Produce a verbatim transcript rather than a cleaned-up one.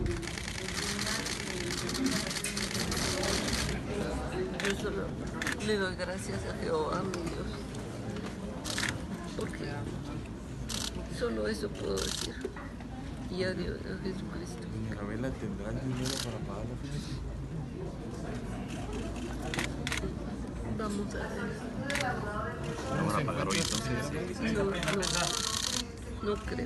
Yo solo le doy gracias a Jehová, mi Dios, porque solo eso puedo decir. Y a Dios, a Jesucristo. Doña Rabela, ¿tendrá el dinero para pagar la fiesta? Vamos a ver. ¿No van a pagar hoy entonces? No, no, no creo.